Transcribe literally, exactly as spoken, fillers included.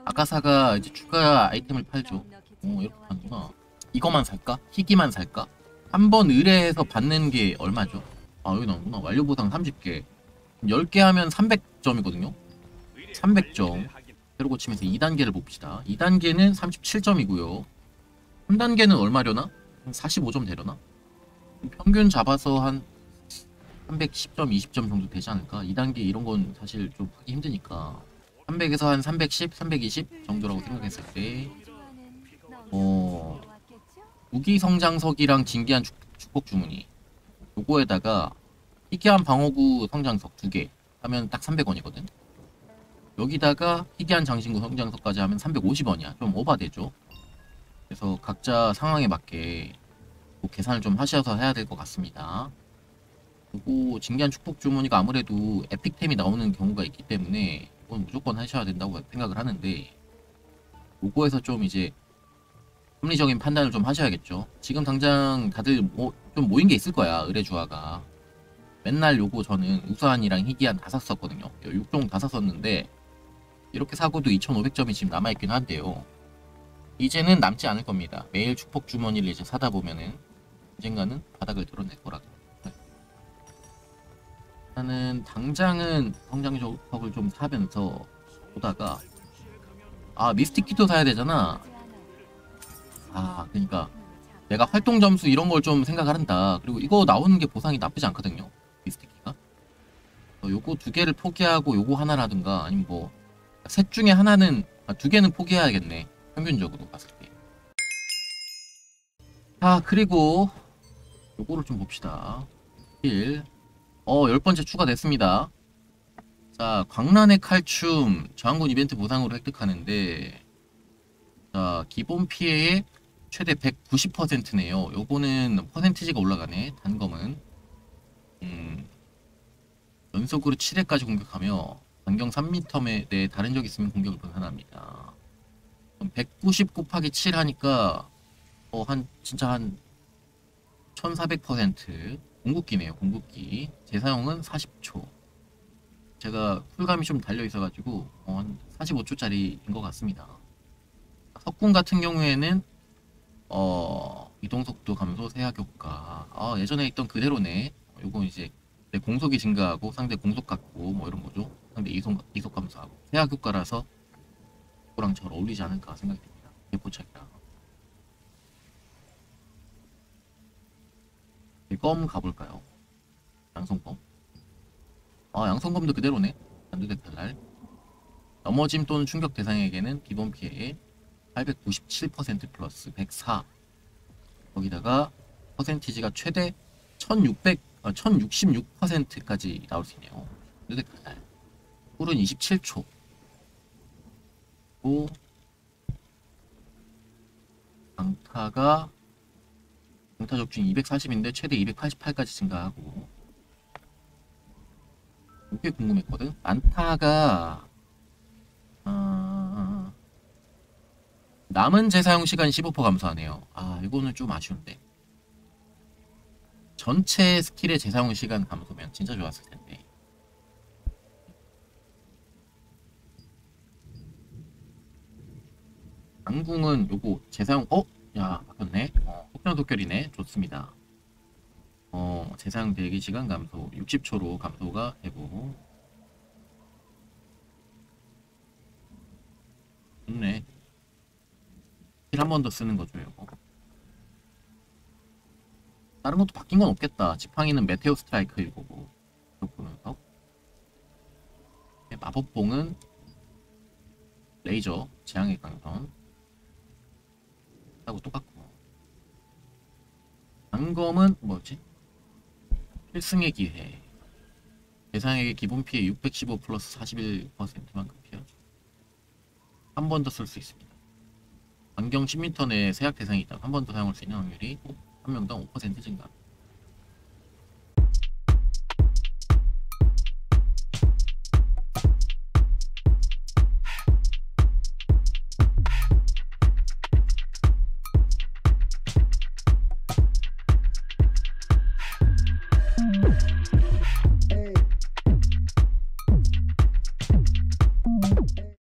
아카사가 이제 추가 아이템을 팔죠. 오, 이렇게 파는구나. 이거만 살까? 희귀만 살까? 한 번 의뢰해서 받는 게 얼마죠? 아, 여기 나오구나. 완료 보상 삼십 개. 열 개 하면 삼백 점이거든요. 삼백 점. 새로 고치면서 이 단계를 봅시다. 이 단계는 삼십칠 점이고요. 삼 단계는 얼마려나? 한 사십오 점 되려나? 평균 잡아서 한 삼백십 점, 이십 점 정도 되지 않을까? 이 단계 이런 건 사실 좀 하기 힘드니까 삼백에서 한 삼백십, 삼백이십 정도라고 생각했을 때 어... 무기 성장석이랑 진기한 축, 축복 주문이 요거에다가 희귀한 방어구 성장석 두 개 하면 딱 삼백 원이거든. 여기다가 희귀한 장신구 성장석까지 하면 삼백오십 원이야. 좀 오바되죠. 그래서 각자 상황에 맞게 뭐 계산을 좀 하셔서 해야 될 것 같습니다. 그리고 진기한 축복 주머니가 아무래도 에픽템이 나오는 경우가 있기 때문에 이건 무조건 하셔야 된다고 생각을 하는데, 요거에서 좀 이제 합리적인 판단을 좀 하셔야겠죠. 지금 당장 다들 뭐 좀 모인 게 있을 거야. 의뢰주화가 맨날 요거 저는 우수한이랑 희귀한 다 샀었거든요. 육 종 다 샀었는데 이렇게 사고도 이천오백 점이 지금 남아있긴 한데요. 이제는 남지 않을 겁니다. 매일 축복 주머니를 이제 사다 보면은 언젠가는 바닥을 드러낼 거라고. 나는 당장은 성장석을 좀 사면서 보다가 아, 미스틱 키도 사야 되잖아. 아, 그러니까 내가 활동 점수 이런 걸 좀 생각을 한다. 그리고 이거 나오는 게 보상이 나쁘지 않거든요. 미스틱 키가. 어, 요거 두 개를 포기하고 요거 하나라든가 아니면 뭐 셋 중에 하나는, 아, 두 개는 포기해야겠네. 평균적으로 봤을 때. 자, 그리고 요거를 좀 봅시다. 일. 어, 열 번째 추가됐습니다. 자, 광란의 칼춤 저항군 이벤트 보상으로 획득하는데, 자, 기본 피해의 최대 백구십 퍼센트네요. 요거는 퍼센티지가 올라가네. 단검은 음, 연속으로 칠 회까지 공격하며 반경 삼 미터 내에 다른 적 있으면 공격을 분산합니다. 백구십 곱하기 칠 하니까 어, 한 진짜 한 천사백 퍼센트. 궁극기네요. 궁극기 재사용은 사십 초. 제가 쿨감이 좀 달려 있어가지고 어, 한 사십오 초짜리인 것 같습니다. 석궁 같은 경우에는 어, 이동속도 감소, 세약 효과. 아, 예전에 있던 그대로네. 요건 이제 내 공속이 증가하고 상대 공속 갖고 뭐 이런 거죠. 상대 이속, 이속 감소하고. 세약 효과라서 그거랑 잘 어울리지 않을까 생각이 듭니다. 대포착이랑. 껌 가볼까요? 양손검. 아, 양손검도 그대로네. 단두대 칼날. 넘어짐 또는 충격 대상에게는 기본 피해 팔백구십칠 퍼센트 플러스 백사. 거기다가 퍼센티지가 최대 천육백, 어, 천육십육 퍼센트까지 나올 수 있네요. 단두대 칼날. 꿀은 이십칠 초. 또 강타가 강타 적중 이백사십인데 최대 이백팔십팔까지 증가하고. 이게 궁금했거든. 안타가 아... 남은 재사용 시간 십오 퍼센트 감소하네요. 아, 이거는 좀 아쉬운데. 전체 스킬의 재사용 시간 감소면 진짜 좋았을 텐데. 강궁은 요거 재사용, 어? 야, 바뀌었네. 어, 속전속결이네. 좋습니다. 어, 재사용 대기 시간 감소 육십 초로 감소가 되고. 좋네. 힐 한 번 더 쓰는 거죠, 이거. 다른 것도 바뀐 건 없겠다. 지팡이는 메테오 스트라이크일 거고. 보면서 마법봉은 레이저 재앙의 강선 하고 똑같고. 단검은 뭐지? 필승의 기회. 대상에게 기본 피해 육백십오 플러스 사십일 퍼센트만큼 피하죠. 한 번 더 쓸 수 있습니다. 반경 십 미터 내에 세약 대상이 있다. 한 번 더 사용할 수 있는 확률이 한 명당 오 퍼센트 증가.